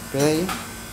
Pera aí.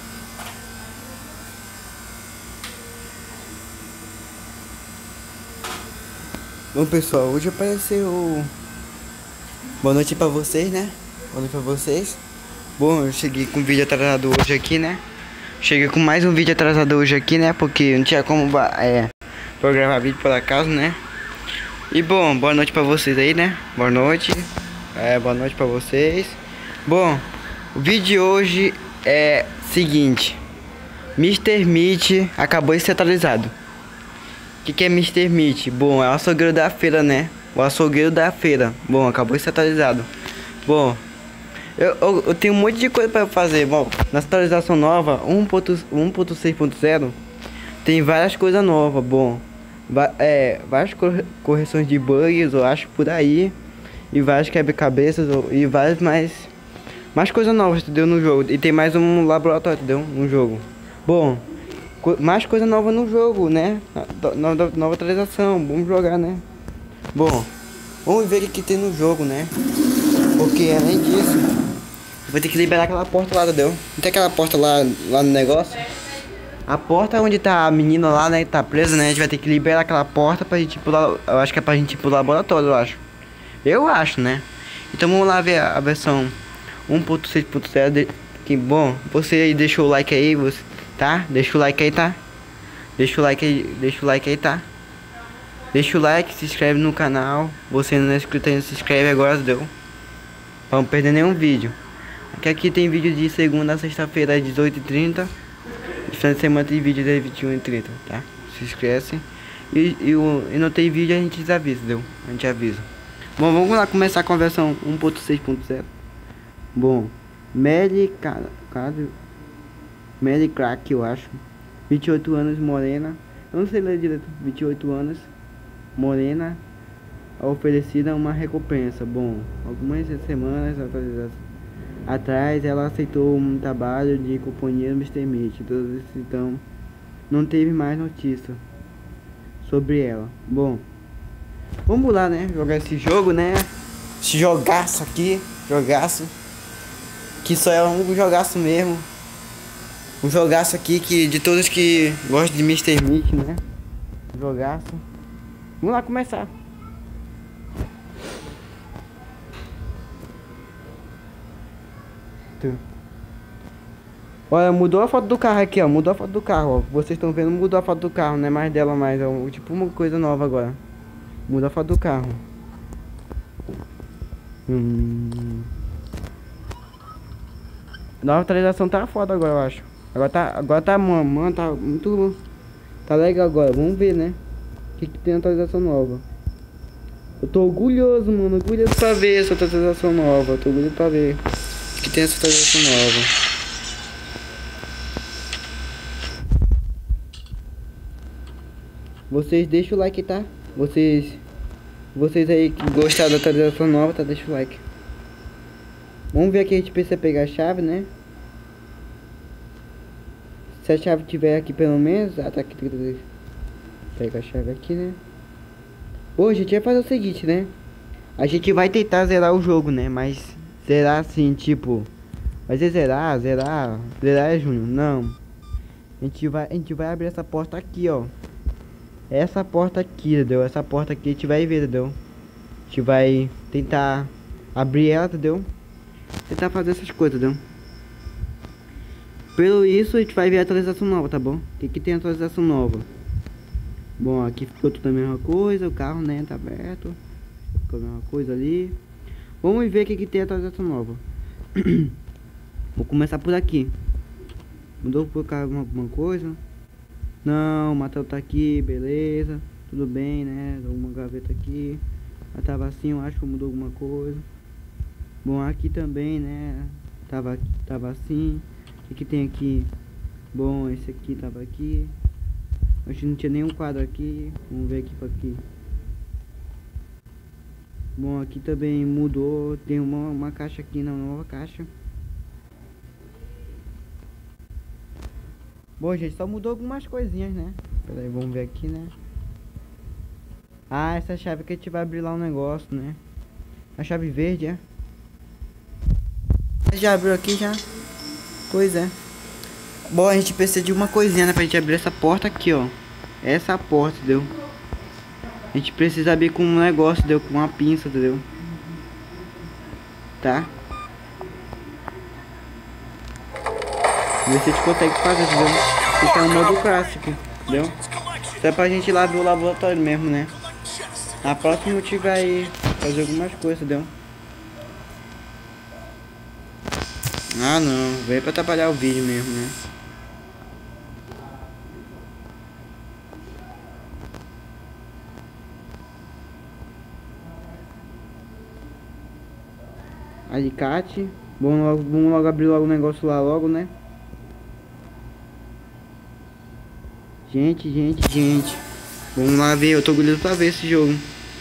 Bom, pessoal, hoje apareceu. Boa noite pra vocês, né? Boa noite pra vocês. Bom, eu cheguei com um vídeo atrasado hoje aqui, né? Cheguei com mais um vídeo atrasado hoje aqui, né? Porque não tinha como programar vídeo por acaso, né? E bom, boa noite pra vocês aí, né? Boa noite. Boa noite pra vocês. Bom, o vídeo de hoje é seguinte: Mr. Meat acabou de ser atualizado. O que é Mr. Meat? Bom, é o açougueiro da feira, né? O açougueiro da feira. Bom, acabou de ser atualizado. Bom, eu tenho um monte de coisa para fazer. Bom, na atualização nova 1.6.0 tem várias coisas novas. Bom, várias correções de bugs, eu acho, por aí. E vários quebra-cabeças e várias mais coisas novas, entendeu? No jogo. E tem mais um laboratório, entendeu? No jogo. Bom, mais coisa nova no jogo, né? Nova atualização, vamos jogar, né? Bom, vamos ver o que tem no jogo, né? Porque além disso, vai ter que liberar aquela porta lá, entendeu? Não tem aquela porta lá no negócio? A porta onde tá a menina lá, né? Tá presa, né? A gente vai ter que liberar aquela porta pra gente ir pro eu acho que é pra gente ir pro laboratório, eu acho. Eu acho, né? Então vamos lá ver a versão 1.6.0. Que bom, você aí deixou o like aí, você, tá? Deixa o like aí, tá? Deixa o like aí, tá? Deixa o like, se inscreve no canal. Você não é inscrito ainda, se inscreve agora, deu? Pra não perder nenhum vídeo. Aqui tem vídeo de segunda a sexta-feira às 18h30. E final de semana tem vídeo das 21h30, tá? Se inscreve. E não tem vídeo, a gente avisa, deu? A gente avisa. Bom, vamos lá começar com a versão 1.6.0. Bom, Mary Crack, eu acho. 28 anos, morena. Eu não sei ler direito. 28 anos, morena. Oferecida uma recompensa. Bom, algumas semanas atrás ela aceitou um trabalho de companheiro Mr. Meat. Então não teve mais notícia sobre ela. Bom, vamos lá, né? Jogar esse jogo, né? Esse jogaço aqui. Jogaço. Que só é um jogaço mesmo. Um jogaço aqui que de todos que gostam de Mr. Meat, né? Jogaço. Vamos lá começar. Olha, mudou a foto do carro aqui, ó. Mudou a foto do carro, ó. Vocês estão vendo, mudou a foto do carro. Não é mais dela, mais é tipo uma coisa nova agora. Muda a foto do carro. Nova atualização tá foda agora, eu acho. Agora tá, mano, tá muito. Tá legal agora. Vamos ver, né? O que tem atualização nova. Eu tô orgulhoso, mano. Orgulhoso pra ver essa atualização nova. Tô orgulhoso pra ver o que tem essa atualização nova. Vocês deixam o like, tá? Vocês aí que gostaram da atualização nova, tá? Deixa o like. Vamos ver aqui, a gente precisa pegar a chave, né? Se a chave tiver aqui pelo menos... Ah, tá aqui. Pega a chave aqui, né? Bom, a gente vai fazer o seguinte, né? A gente vai tentar zerar o jogo, né? Mas zerar assim, tipo... Vai ser zerar é Júnior. Não. A gente vai abrir essa porta aqui, ó. Essa porta aqui, entendeu? Essa porta aqui a gente vai ver, entendeu? A gente vai tentar abrir ela, entendeu? Tentar fazer essas coisas, entendeu? Pelo isso a gente vai ver a atualização nova, tá bom? O que tem atualização nova? Bom, aqui ficou tudo a mesma coisa. O carro, né, tá aberto. Ficou a mesma coisa ali. Vamos ver o que tem atualização nova. Vou começar por aqui. Mudou por cá alguma coisa? Não, o martelo tá aqui, beleza. Tudo bem, né? Uma gaveta aqui. Mas tava assim, eu acho que mudou alguma coisa. Bom, aqui também, né? Tava assim. O que tem aqui? Bom, esse aqui tava aqui. Acho que não tinha nenhum quadro aqui. Vamos ver aqui pra aqui. Bom, aqui também mudou. Tem uma caixa aqui, não, nova caixa. Bom, gente, só mudou algumas coisinhas, né? Pera aí, vamos ver aqui, né? Ah, essa chave que a gente vai abrir lá um negócio, né? A chave verde, é? Já abriu aqui, já? Pois é. Bom, a gente precisa de uma coisinha, né? Pra gente abrir essa porta aqui, ó. Essa porta, entendeu? A gente precisa abrir com um negócio, entendeu? Com uma pinça, entendeu? Tá? Ver se a gente consegue fazer, entendeu? Esse é um modo clássico, entendeu? Isso é pra gente ir lá ver o laboratório mesmo, né? Na próxima a gente vai fazer algumas coisas, entendeu? Ah não, veio pra atrapalhar o vídeo mesmo, né? Alicate. Vamos logo abrir logo o negócio lá logo, né? Gente. Vamos lá ver, eu tô orgulhoso pra ver esse jogo.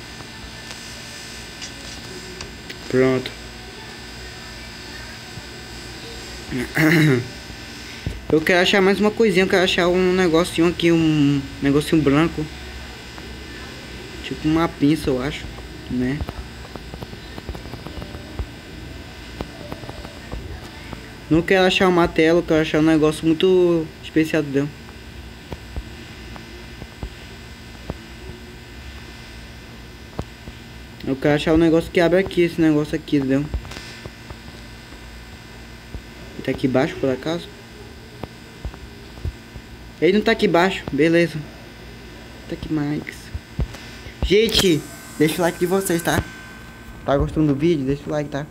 Pronto. Eu quero achar mais uma coisinha, eu quero achar um negocinho aqui, um negocinho branco. Tipo uma pinça, eu acho, né? Não quero achar uma tela, eu quero achar um negócio muito especial, entendeu? Eu quero achar um negócio que abre aqui, esse negócio aqui, entendeu? Ele tá aqui embaixo, por acaso? Ele não tá aqui embaixo, beleza. Tá aqui mais. Gente, deixa o like de vocês, tá? Tá gostando do vídeo? Deixa o like, tá?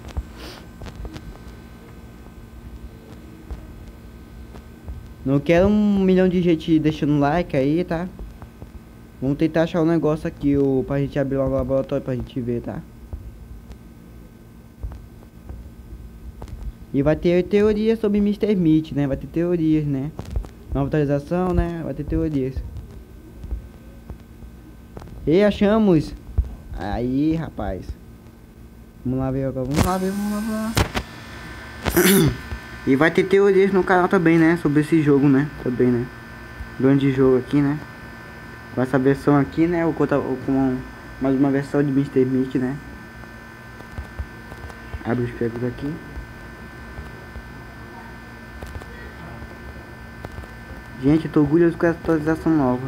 Não quero 1 milhão de gente deixando like aí, tá? Vamos tentar achar um negócio aqui, pra gente abrir o laboratório pra gente ver, tá? E vai ter teorias sobre Mr. Meat, né? Vai ter teorias, né? Nova atualização, né? Vai ter teorias. E achamos! Aí, rapaz. Vamos lá ver agora. Vamos lá. E vai ter teorias no canal também, né? Sobre esse jogo, né? Também, né? Grande jogo aqui, né? Com essa versão aqui, né? Vou contar com mais uma versão de Mr. Meat, né? Abre os pregos aqui. Gente, eu tô orgulhoso com essa atualização nova.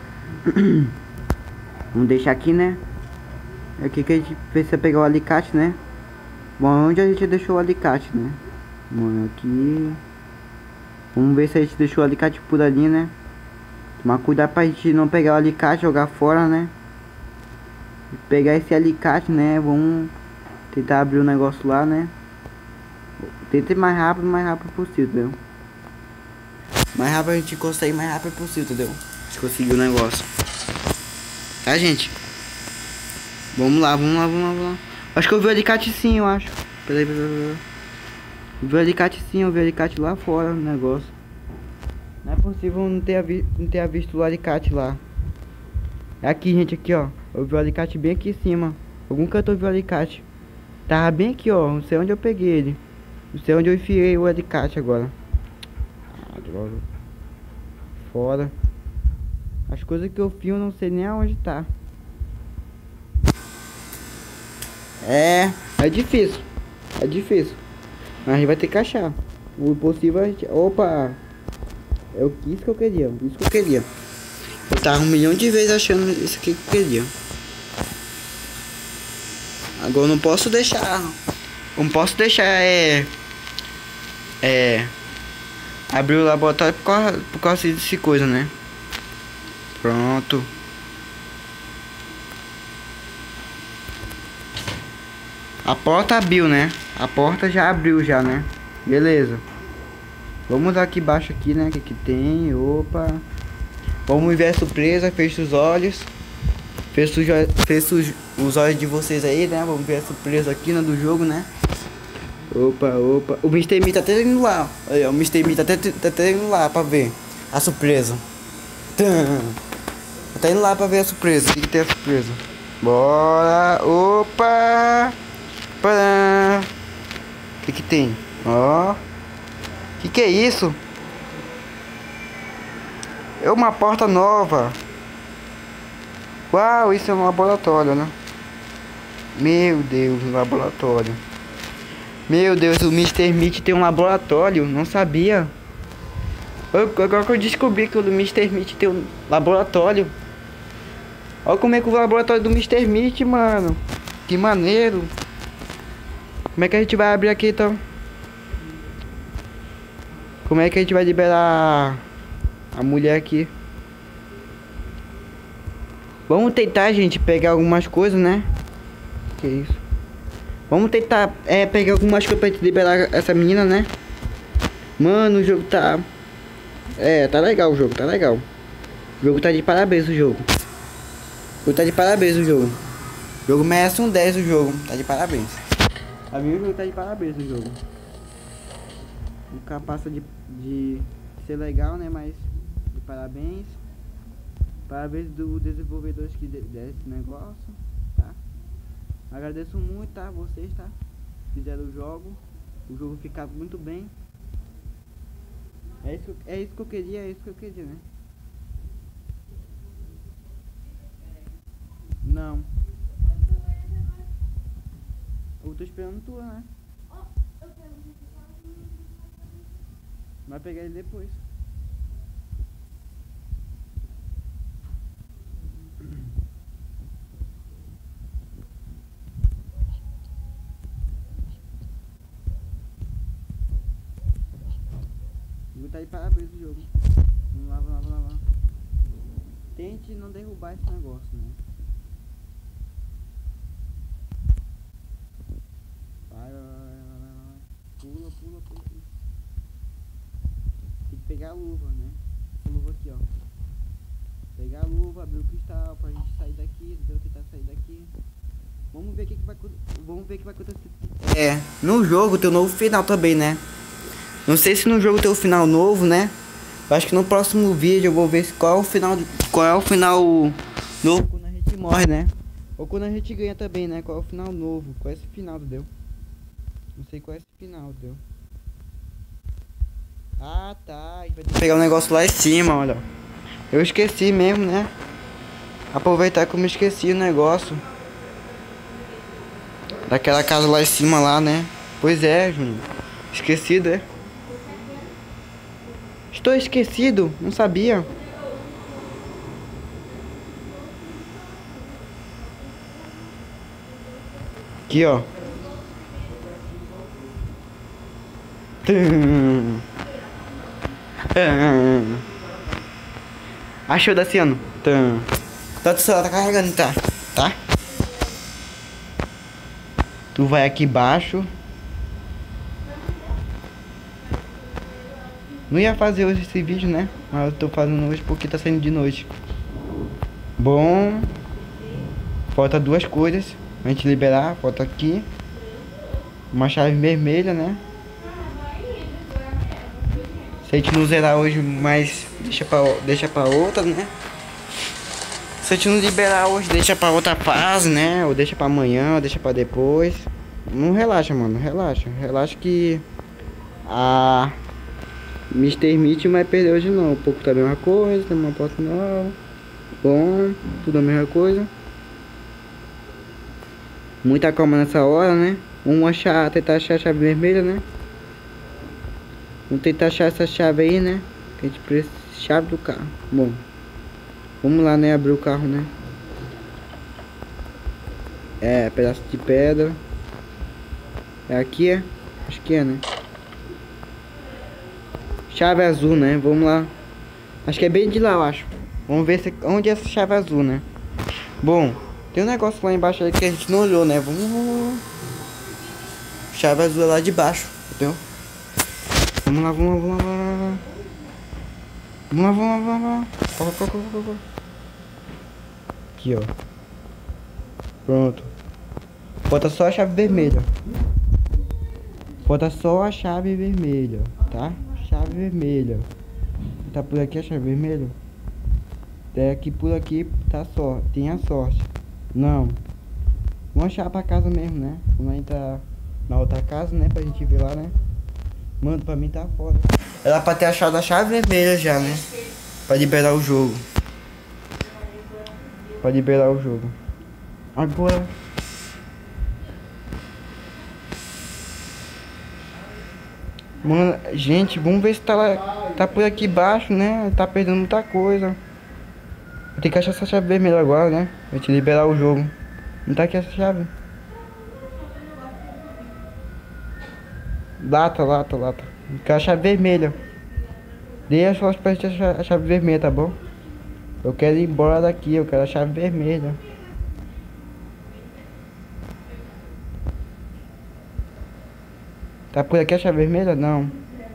Vamos deixar aqui, né? Aqui que a gente precisa pegar o alicate, né? Bom, onde a gente deixou o alicate, né? Mano, aqui. Vamos ver se a gente deixou o alicate por ali, né? Tomar cuidado pra gente não pegar o alicate, jogar fora, né? Pegar esse alicate, né? Vamos tentar abrir o negócio lá, né? Tenta ir mais rápido possível, entendeu? Mais rápido a gente consegue, mais rápido possível, entendeu? A gente conseguiu o negócio. Tá, gente? Vamos lá. Acho que eu vi o alicate sim, eu acho. Peraí. Eu vi o alicate sim, eu vi o alicate lá fora no negócio. Não é possível não ter visto o alicate lá. É aqui, gente, aqui, ó. Eu vi o alicate bem aqui em cima. Algum canto eu vi o alicate. Tava bem aqui, ó. Não sei onde eu peguei ele. Não sei onde eu enfiei o alicate agora. Ah, droga. Fora. As coisas que eu fio, não sei nem aonde tá. É difícil. Mas a gente vai ter que achar. O possível a gente... Opa! Isso que eu queria. Eu tava 1 milhão de vezes achando isso aqui que eu queria. Agora eu não posso deixar. Abrir o laboratório por causa desse coisa, né? Pronto. A porta abriu, né? A porta já abriu já, né? Beleza. Vamos aqui embaixo aqui, né? O que tem? Opa. Vamos ver a surpresa. Fecha os olhos. Fecha os olhos de vocês aí, né? Vamos ver a surpresa aqui, né? Do jogo, né? Opa. O Mr. Meat tá até indo lá. Olha, o Mr. Meat tá até indo lá pra ver a surpresa. Tá indo lá pra ver a surpresa. O que tem a surpresa? Bora. Opa. O que tem? Ó. Que é isso? É uma porta nova. Uau, isso é um laboratório, né? Meu Deus, um laboratório. Meu Deus, o Mr. Meat tem um laboratório. Não sabia. Agora que eu descobri que o Mr. Meat tem um laboratório. Olha como é que o laboratório do Mr. Meat, mano. Que maneiro. Como é que a gente vai abrir aqui, então? Como é que a gente vai liberar a mulher aqui? Vamos tentar, gente, pegar algumas coisas, né? Que isso? Vamos tentar pegar algumas coisas pra gente liberar essa menina, né? Mano, o jogo tá... tá legal o jogo, tá legal. O jogo tá de parabéns, o jogo. O jogo tá de parabéns, o jogo. O jogo merece um 10, o jogo. Tá de parabéns. A mim o jogo tá de parabéns, o jogo. Nunca passa de ser legal, né? Mas de parabéns. Parabéns do desenvolvedores que desse negócio, tá? Agradeço muito, tá? Vocês, tá? Fizeram o jogo ficar muito bem. É isso que eu queria, né? Não. Eu tô esperando tu, né? Vai pegar ele depois. Vou tá de parabéns o jogo. Vamos lá. Tente não derrubar esse negócio, né? Vai. Pula. Tem que pegar a luva, né? Essa luva aqui, ó. Pegar a luva, abrir o cristal pra gente sair daqui, entendeu? Tentar sair daqui. Vamos ver o que vai acontecer. No jogo tem um novo final também, né? Não sei se no jogo tem um final novo, né? Eu acho que no próximo vídeo eu vou ver qual é o final novo quando a gente morre, né? Ou quando a gente ganha também, né? Qual é o final novo? Qual é esse final, entendeu? Não sei qual é esse final, entendeu? Ah, tá. A gente vai ter que pegar um negócio lá em cima, olha. Eu esqueci mesmo, né? Aproveitar que eu me esqueci o negócio daquela casa lá em cima lá, né? Pois é, Júnior. Esquecido, é? Estou esquecido, não sabia. Aqui, ó. Achou, Daciano? Tá, o celular tá carregando, tá? Tu vai aqui embaixo. Não ia fazer hoje esse vídeo, né? Mas eu tô fazendo hoje porque tá saindo de noite. Bom. Falta duas coisas pra gente liberar. Falta aqui uma chave vermelha, né? Se a gente não zerar hoje, mas deixa pra outra, né? Se a gente não liberar hoje, deixa pra outra fase, né? Ou deixa pra amanhã, ou deixa pra depois. Não relaxa, mano. Relaxa que a Mr. Meat vai perder hoje não. Um pouco tá a mesma coisa, tem uma porta nova. Bom, tudo a mesma coisa. Muita calma nessa hora, né? Vamos tentar achar a chave vermelha, né? Vamos tentar achar essa chave aí, né? Que a gente precisa. Chave do carro. Bom, vamos lá, né? Abrir o carro, né? Pedaço de pedra. É aqui, é? Acho que é, né? Chave azul, né? Vamos lá. Acho que é bem de lá, eu acho. Vamos ver onde é essa chave azul, né? Bom, tem um negócio lá embaixo aí que a gente não olhou, né? Vamos. Chave azul é lá de baixo, entendeu? Vamos lá. Aqui, ó. Pronto. Falta só a chave vermelha. Tá? Chave vermelha. Tá por aqui a chave vermelha? Aqui por aqui tá só. Tem a sorte. Não. Vamos achar pra casa mesmo, né? Vamos entrar na outra casa, né? Pra gente ver lá, né? Mano, pra mim tá foda. Era pra ter achado a chave vermelha já, né? Pra liberar o jogo. Agora. Mano, gente, vamos ver se tá lá, tá por aqui embaixo, né? Tá perdendo muita coisa. Vou ter que achar essa chave vermelha agora, né? Vou te liberar o jogo. Não tá aqui essa chave. Lata. Eu quero a chave vermelha. Deixa só pra gente achar a chave vermelha, tá bom? Eu quero ir embora daqui, eu quero a chave vermelha. Tá por aqui a chave vermelha? Não.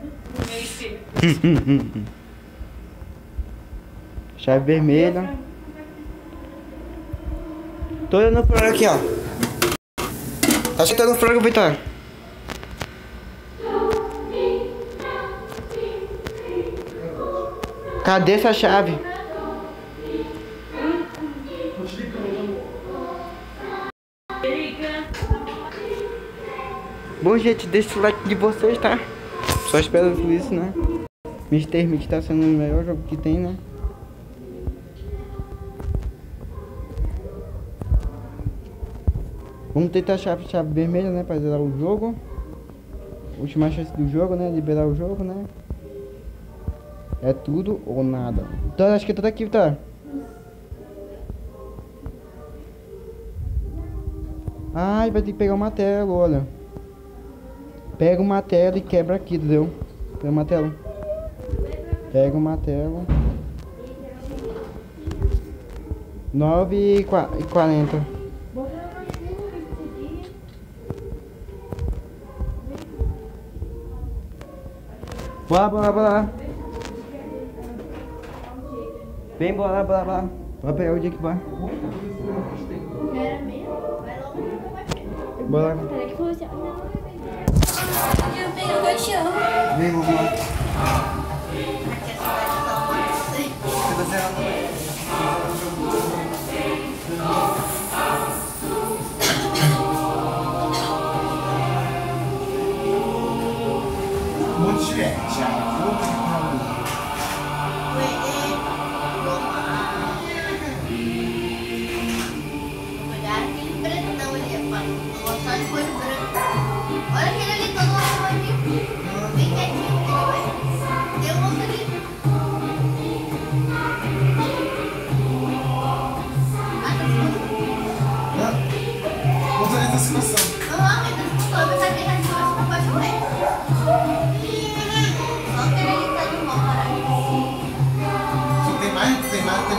Chave vermelha. Tô olhando por aqui, ó. Tá chutando o frango, Vitor. Cadê essa chave? Bom, gente, deixa o like de vocês, tá? Só espero por isso, né? Mr. Meat tá sendo o melhor jogo que tem, né? Vamos tentar achar a chave vermelha, né? Pra zerar o jogo. Última chance do jogo, né? Liberar o jogo, né? É tudo ou nada. Então, acho que é tudo aqui, tá? Ai, vai ter que pegar o martelo, olha. Pega o martelo e quebra aqui, entendeu? Pega o martelo. Pega o martelo. 9h40. Bora. Vem, bora. Vai pegar o dia que vai. Bora. Vem, vamos lá. Muito diferente. Olha aquele ali todo arrumadinho. Bem quietinho, entendeu? Tem um outro ali. Motorista da situação. Aham, ele tá se contando. Eu pensava que ele já tinha uma paixão dele. Só que ele tá no mal, caralho. Só tem mais que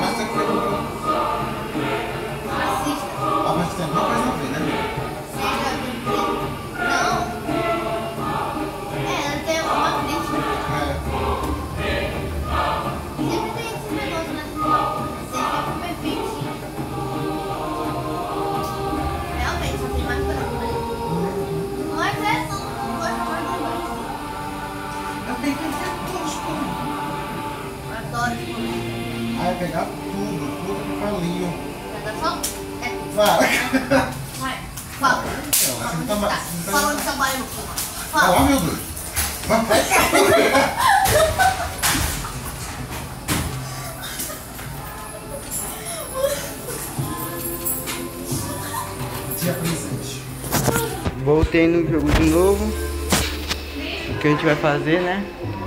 Assista. Ah, mas tem uma coisa a ver, né? Não. Ela tem uma crítica. Sempre tem esses negócios na final. Sempre perfeitinho. Realmente, só tem mais coisa, né? Mas é só uma coisa mais Eu tenho que ser tosco. eu adoro esse momento. Aí pegar tudo que falinho. Já tá só? Para. Vai. Fala. Você não tá mais. Fala onde trabalha no cu. Ah, Fala. meu Deus. Vai. Dia presente. Voltei no jogo de novo. O que a gente vai fazer, né?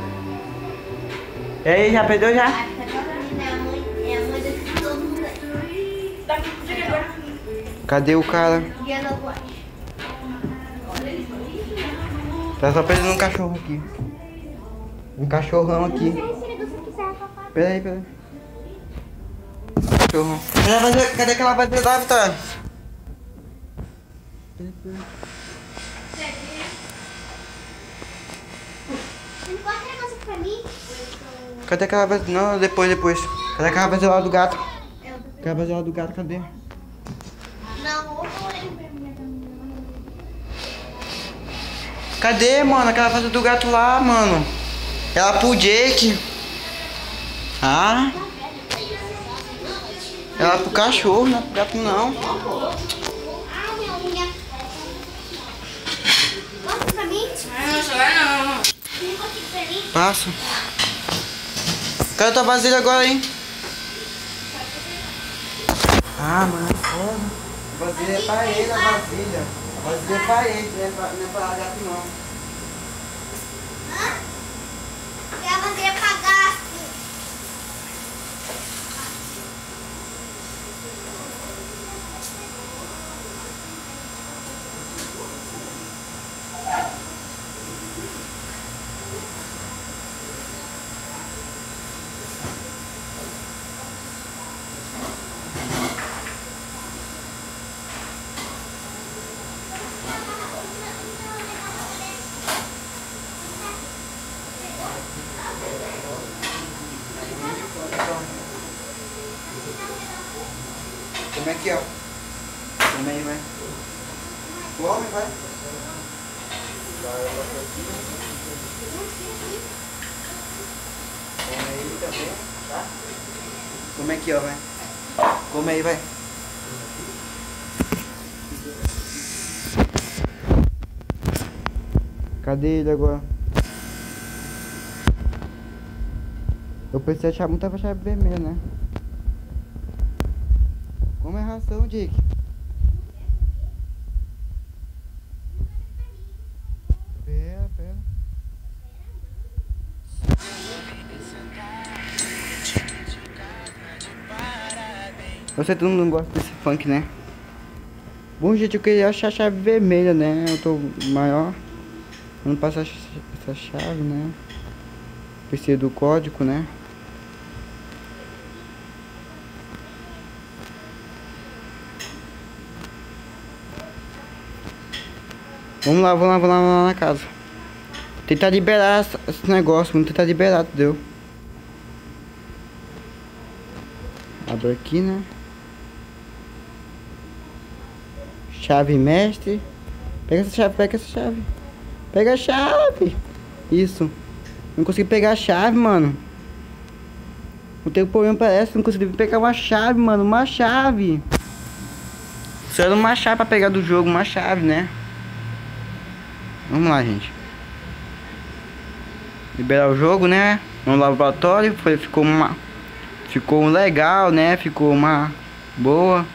E aí, já perdeu já? É a mãe desse todo mundo aí. Cadê o cara? Dia da boate. Tá só perdendo um cachorro aqui. Um cachorrão aqui. Peraí. Cachorrão. Cadê aquela bandeira da Vitória? Não pode ter negócio pra mim? Cadê aquela bandeira? Não, depois. Cadê aquela bandeira lá do gato? Aquela bandeira lá do gato, cadê? Não, ou eu lembro. Cadê, mano? Aquela bandeira do gato lá, mano. Ela pro Jake. Ah? Ela pro cachorro, não é pro gato não. Ah, minha unha. Mostra pra mim. Não, chorar não. Tem negócio pra mim. Passa. Cadê tua vasilha agora, hein? Ah, mano, foda. A vasilha é pra ele, a vasilha. A vasilha é pra ele, não é pra gato não. Come aqui, ó. Come aí, vai. Come, vai. Come aí também, tá? Come aqui, ó, vai. Come aí, vai. Cadê ele agora? Eu pensei achar muita chave vermelha, né? Como é ração, Dick? Pera. Você todo mundo gosta desse funk, né? Bom, gente, eu queria achar a chave vermelha, né? Eu tô maior. Eu não passo essa chave, né? Precisa do código, né? Vamos lá na casa. Tentar liberar esse negócio, vamos tentar liberar, entendeu? Abre aqui, né? Chave mestre. Pega essa chave. Pega a chave. Isso. Não consegui pegar a chave, mano. Não tenho problema, parece. Não consegui pegar uma chave, mano. Uma chave. Só era uma chave pra pegar do jogo. Uma chave, né? Vamos lá, gente. Liberar o jogo, né? No laboratório. Ficou legal, né? Ficou uma boa.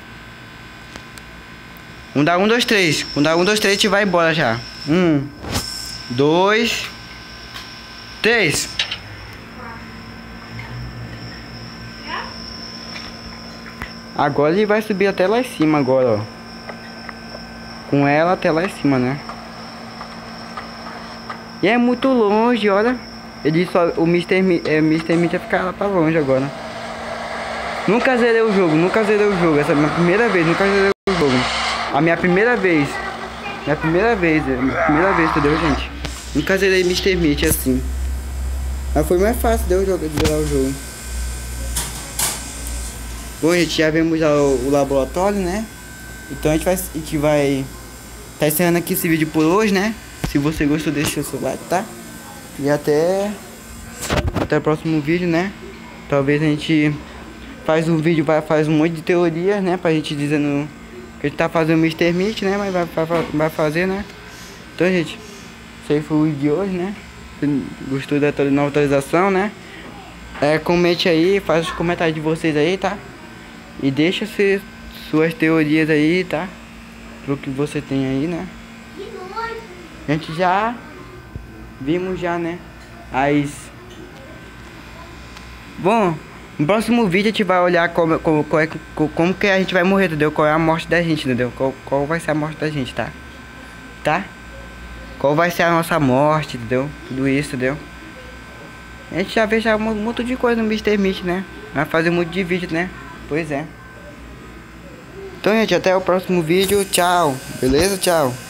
Vamos dar 1, 2, 3. Vamos dar 1, 2, 3 e vai embora já. 1, 2, 3. Agora ele vai subir até lá em cima agora, ó. Com ela até lá em cima, né? E é muito longe, olha. Ele só... O Mr. Meat vai ficar lá pra longe agora. Nunca zerei o jogo. Essa é a minha primeira vez. Nunca zerei o jogo. A minha primeira vez. Minha primeira vez, entendeu, gente? Nunca zerei Mr. Meat assim. Mas foi mais fácil de zerar o jogo. Bom, gente, já vimos já o laboratório, né? Então a gente vai tá encerrando aqui esse vídeo por hoje, né? Se você gostou, deixa o seu like, tá? E até o próximo vídeo, né? Talvez a gente faz um vídeo, faz um monte de teorias, né? Pra gente dizendo que a gente tá fazendo o Mr. Meat, né? Mas vai fazer, né? Então, gente, esse aí foi o vídeo de hoje, né? Se gostou da nova atualização, né? Comente aí, faz os comentários de vocês aí, tá? E deixa suas teorias aí, tá? Pro que você tem aí, né? A gente já vimos já, né? Bom, no próximo vídeo a gente vai olhar como que a gente vai morrer, entendeu? Qual é a morte da gente, entendeu? Qual vai ser a morte da gente, tá? Qual vai ser a nossa morte, entendeu? Tudo isso, entendeu? A gente já vê já um monte de coisa no Mr. Meat, né? Vai fazer muito de vídeo, né? Pois é. Então, gente, até o próximo vídeo. Tchau. Beleza? Tchau.